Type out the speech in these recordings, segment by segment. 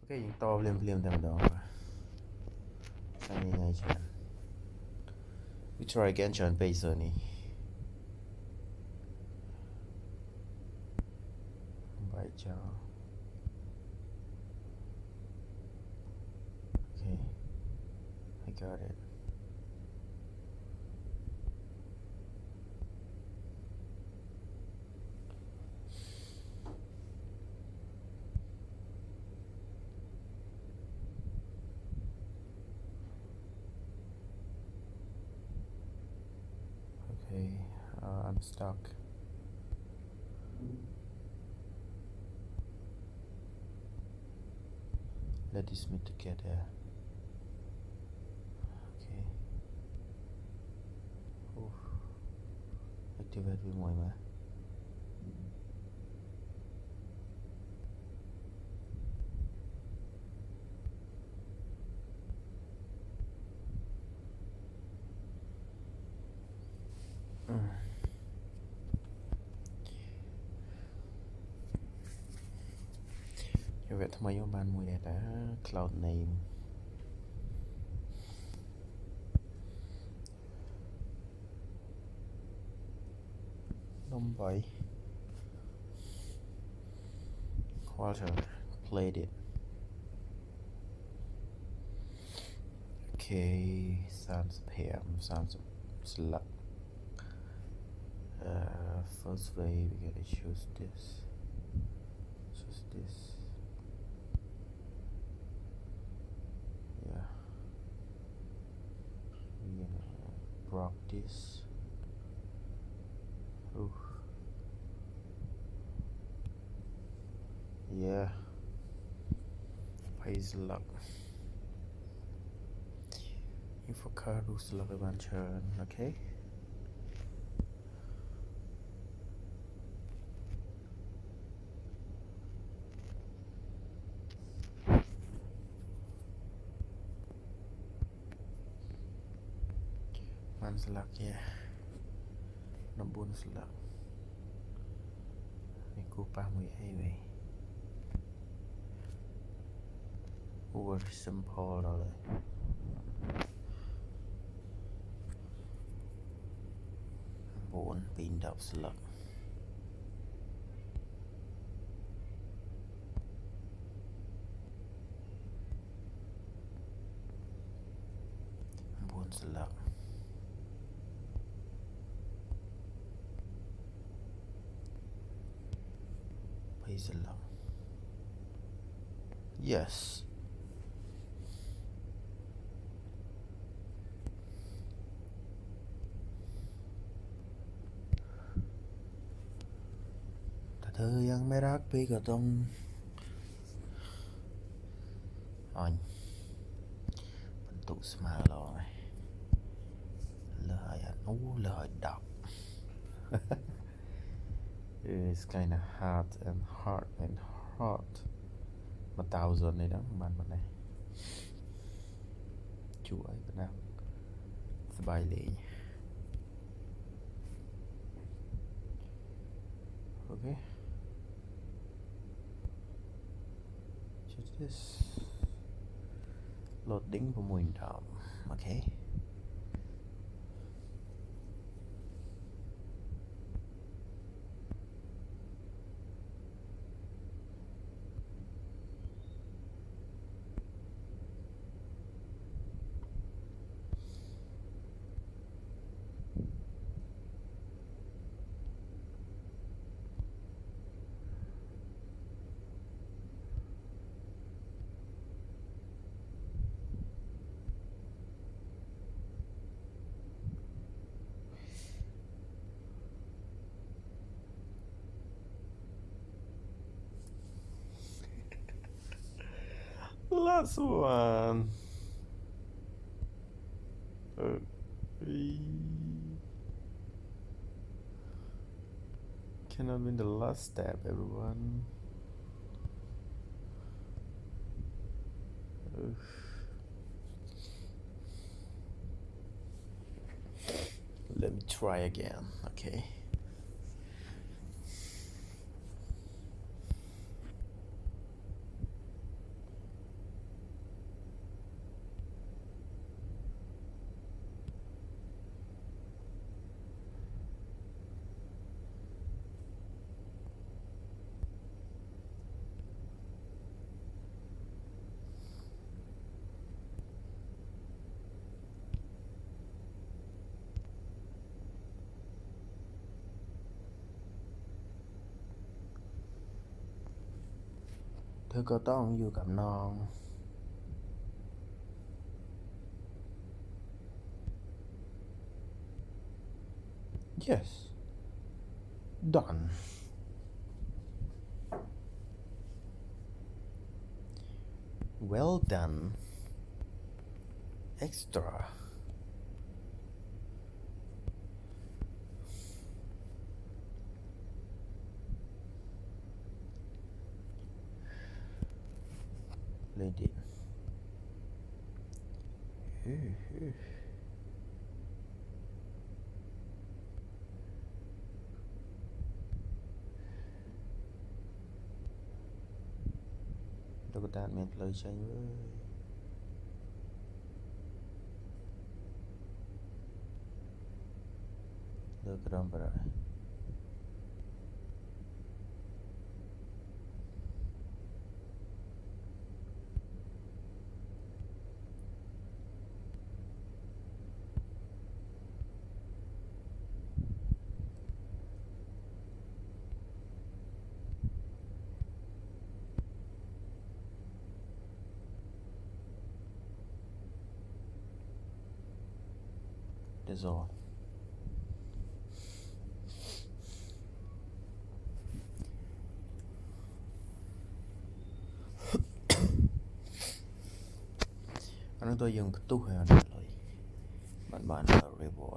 Okay,យើងតភ្លាមតែម្ដងខាងនេះថ្ងៃច្រើន we try again ច្រើនពេកសើនេះបាយចោល okay I got it okay I'm stuck let this meet together okay Oof. Activate với mọi mà Như vậy thay cho bạn mùi đã cloud name Number 7 Walter played it Okay sounds pair sounds select first way we gotta choose this yeah we're gonna block this Oof. Yeah praise luck if a card looks like a bunch okay Man's luck, yeah. Nó buồn luck. Mình cố 32 vậy. Over simple rồi. Buồn pin đọc luck. Buồn luck. Praise the Lord. Yes. Thơ yang merak pi ka tong anh bận tụ smile rồi lời lời đọc It's kind of hard and hard 1,000 này đó bạn này chuỗi bên nào bài lì okay just this loading của mình đọc okay Last one. Cannot win the last step, everyone. Let me try again, okay? เธอก็ต้องอยู่กับน้อง yes done well done extra let it đâu có ta mẹ lời chơi với được cái đòn rồi that's all anh tôi dùng tu hay là lời bạn là reward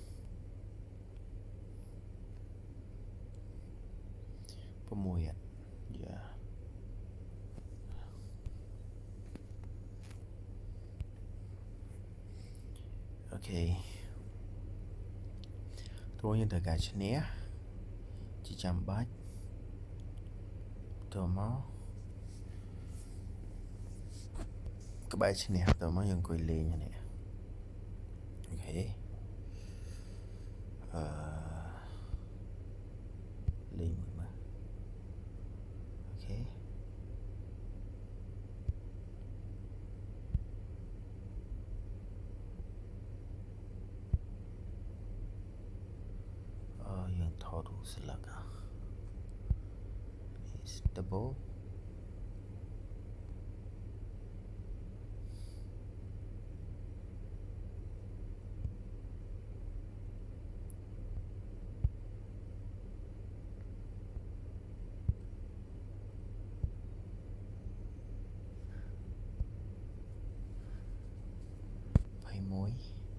pemulihan yeah okay tôi nhận thời cả chân né chỉ chăm bát tờ máu các bạn chân né tờ máuยังคุยเลยnhư này okay lên mà okayยังทอดูสลักis double phải mối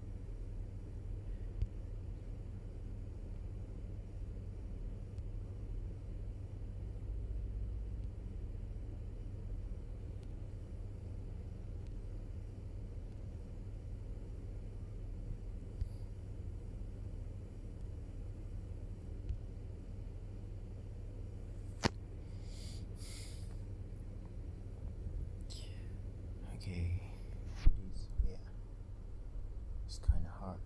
okay this yeah it's kind of hard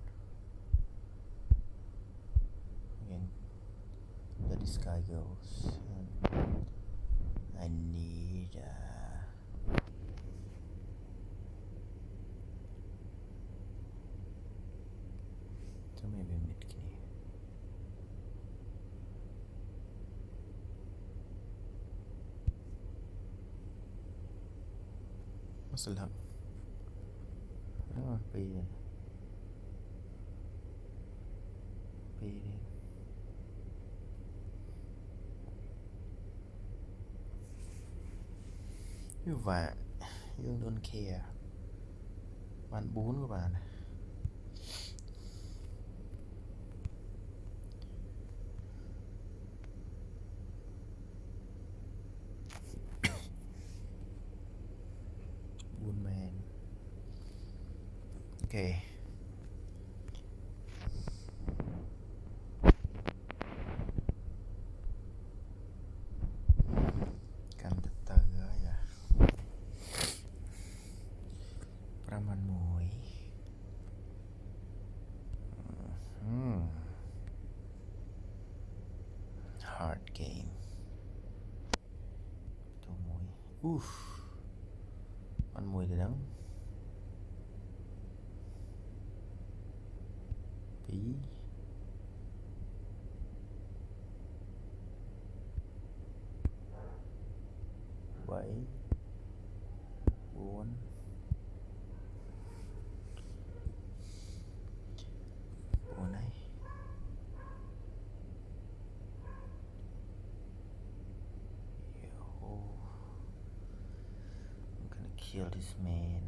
again let this guy goes and I need so maybe mid key masalah pi đi như vậy dương don't care bạn 4 của bạn buôn man okay cầm từ từ rồi à praman mùi hard game tô mùi ăn mùi thì đắng tí vậy 4 4 này. Yo, I'm gonna kill this man.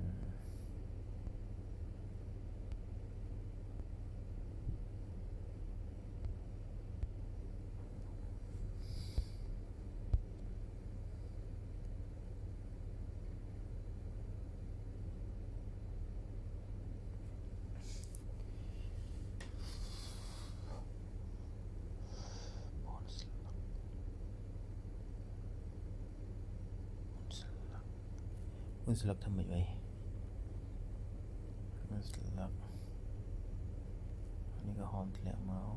Muốn slug thầm mình vậy. Muốn slug. Ini ke home tidak mau.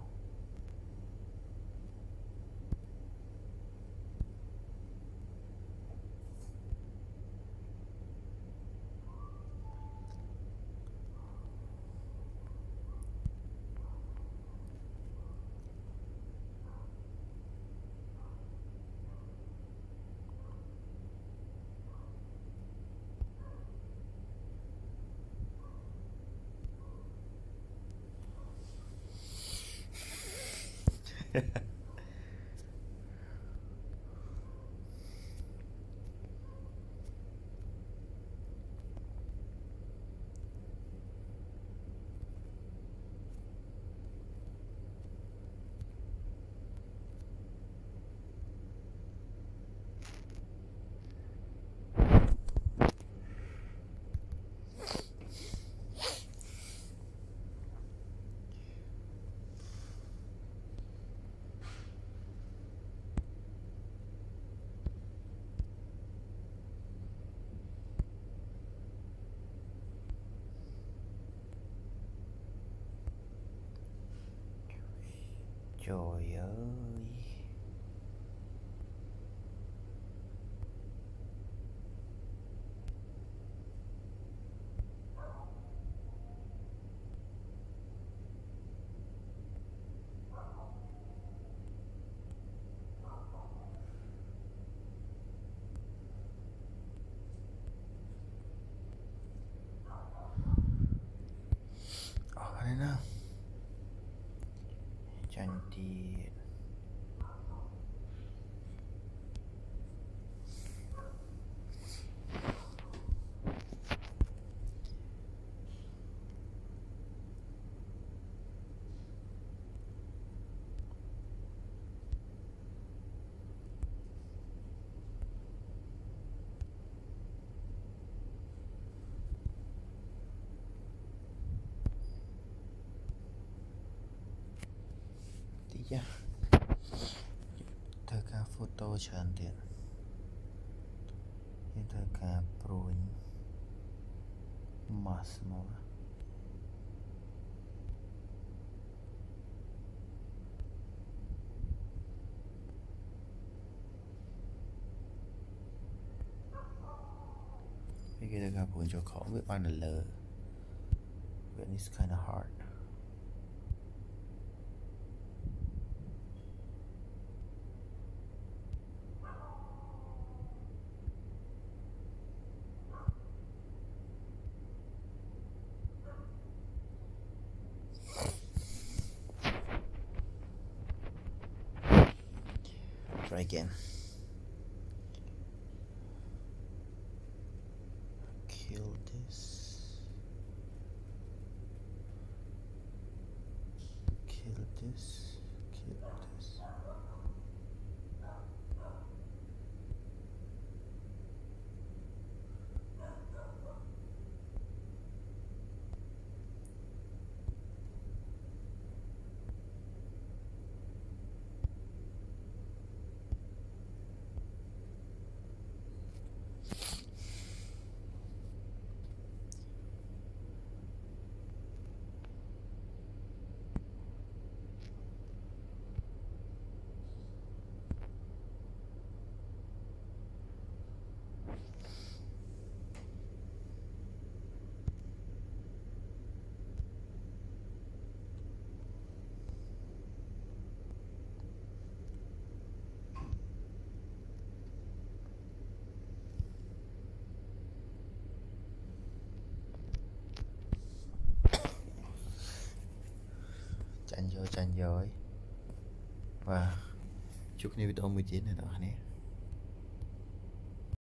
Trời ơi. Đây nào. Cantik. Yeah. Thời ca photo tràn tiền. Hiện thời ca pruin máximo. Cái thời ca pruin cho khó với ban là lờ. But it's kind of hard. Try again. Kill this. Kill this. Kill this. cho tranh giới và chúc ni video 19 này đó anh